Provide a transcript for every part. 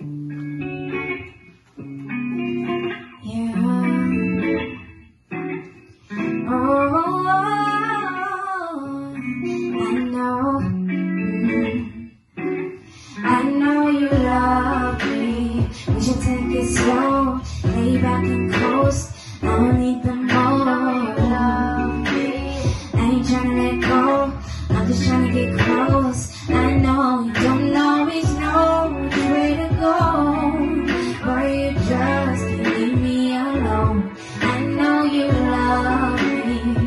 I know you love me. We should take it slow, lay back and coast. I don't need the more love me. I ain't tryna let go, I'm just tryna get close. I know you don't always know which way to go, but you just can't leave me alone. I know you love me.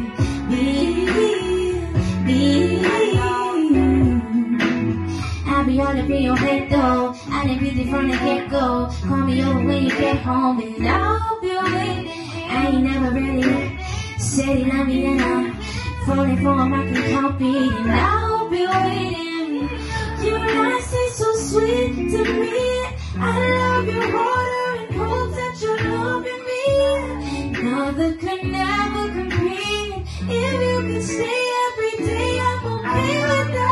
I'll be all up in your head though. I didn't beat it from the get-go. Call me over when you get home and I'll be waiting. I ain't never really said you love me enough. Falling for him, I can count beating. I'll be waiting. Your lies taste so sweet to me. I love you harder and hope that you're loving me. Another could never compete. If you can stay every day, I'm okay with that.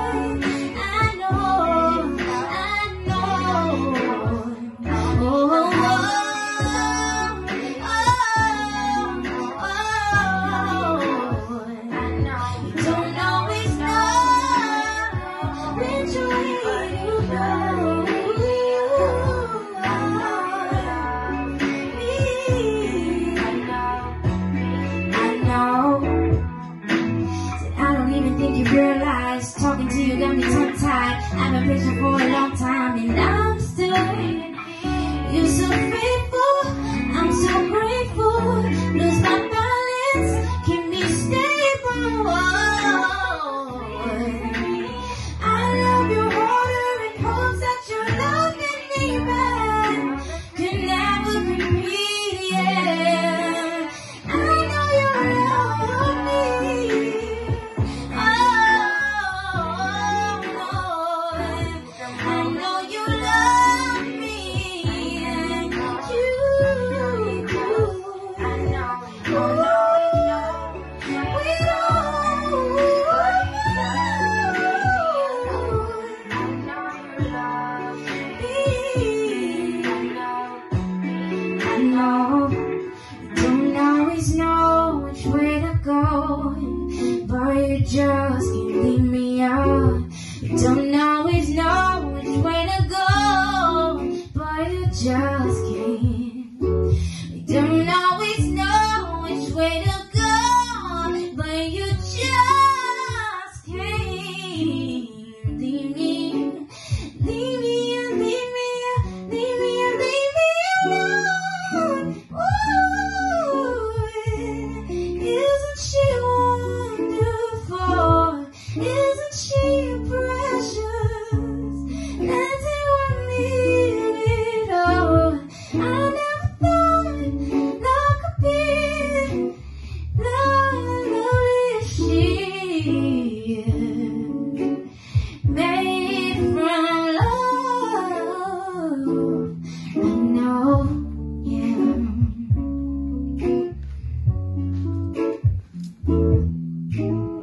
Realize talking to you got me tongue-tied. I've been patient for a long time and I'm still waiting. You're so faithful, I'm so grateful. Lose my balance, keep me stable. I love you harder and hope that you're loving me back. Could never compete, yeah. I know you love me. Don't always know which way to go, but you just can't leave me out. You don't always know which way to go, but you just can't.